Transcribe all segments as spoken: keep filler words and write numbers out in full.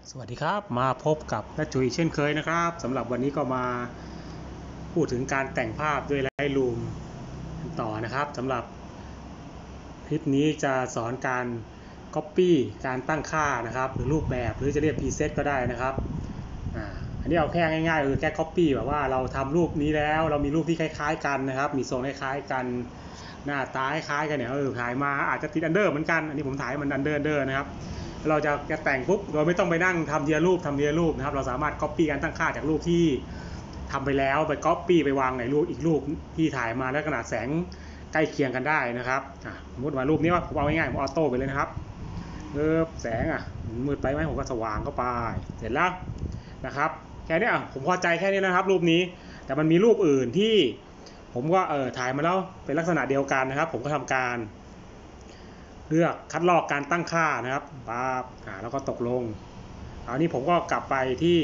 สวัสดีครับมาพบกับน้าจุ๋ยเช่นเคยนะครับสำหรับวันนี้ก็มาพูดถึงการแต่งภาพด้วย Lightroom ต่อนะครับสำหรับคลิปนี้จะสอนการ Copy การตั้งค่านะครับหรือรูปแบบหรือจะเรียก Preset ก็ได้นะครับอ่าอันนี้เอาแค่ง่ายๆคือแค่ Copy แบบว่าเราทำรูปนี้แล้วเรามีรูปที่คล้ายๆกันนะครับมีทรงคล้ายๆกันหน้าตาคล้ายๆกันเนี่ยเออถ่ายมาอาจจะติดอันเดอร์เหมือนกันอันนี้ผมถ่ายมันอันเดอร์อันเดอร์นะครับเราจะจะแต่งปุ๊บโดยไม่ต้องไปนั่งทำเดียรูปทำเดียรูปนะครับเราสามารถ Copy การตั้งค่าจากรูปที่ทำไปแล้วไป Copy ไปวางในรูปอีกรูปที่ถ่ายมาแล้วขนาดแสงใกล้เคียงกันได้นะครับสมมติว่ารูปนี้ว่าผมเอาง่ายๆผมออโต้ไปเลยนะครับเออแสงอ่ะมืดไปไหมผมก็สว่างเข้าไปเสร็จแล้วนะครับแค่นี้อ่ะผมพอใจแค่นี้นะครับรูปนี้แต่มันมีรูปอื่นที่ผมก็เออถ่ายมาแล้วเป็นลักษณะเดียวกันนะครับผมก็ทำการเลือกคัดลอกการตั้งค่านะครับปั๊บอ่าแล้วก็ตกลงคราวนี้ผมก็กลับไปที่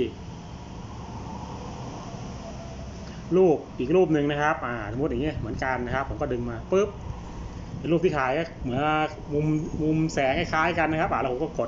รูปอีกรูปหนึ่งนะครับอ่าสมมติอย่างเงี้ยเหมือนกันนะครับผมก็ดึงมาปุ๊บเป็นรูปที่ถ่ายเหมือนมุมมุมแสงคล้ายๆกันนะครับอ่าแล้วผมก็กด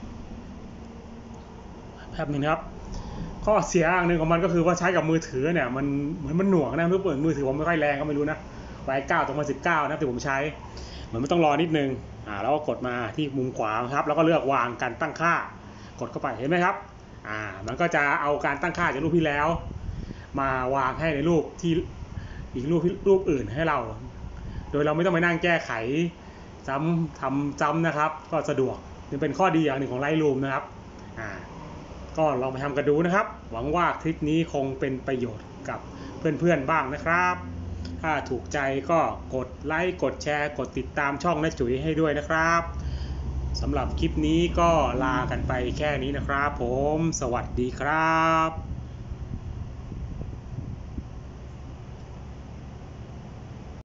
แป๊บนึงครับข้อเสียอย่างหนึ่งของมันก็คือว่าใช้กับมือถือเนี่ยมันเหมือนมันหน่วงนะเพื่อนมือถือผมไม่ค่อยแรงก็ไม่รู้นะไวเก้าตรงมาสิบเก้านะที่ผมใช้เหมือนมันต้องรอนิดนึงอ่าแล้วก็กดมาที่มุมขวาครับแล้วก็เลือกวางการตั้งค่ากดเข้าไปเห็นไหมครับอ่ามันก็จะเอาการตั้งค่าจากรูปที่แล้วมาวางให้ในรูปที่อีกรูปรูปอื่นให้เราโดยเราไม่ต้องไปนั่งแก้ไขซ้ำทำซ้ำนะครับก็สะดวกนี่เป็นข้อดีอย่างหนึ่งของ Lightroom นะครับอ่าก็ลองไปทำกันดูนะครับหวังว่าคลิปนี้คงเป็นประโยชน์กับเพื่อนๆบ้างนะครับถ้าถูกใจก็กดไลค์กดแชร์กดติดตามช่องน้าจุ๋ยให้ด้วยนะครับสำหรับคลิปนี้ก็ลากันไปแค่นี้นะครับผมสวัสดีครับ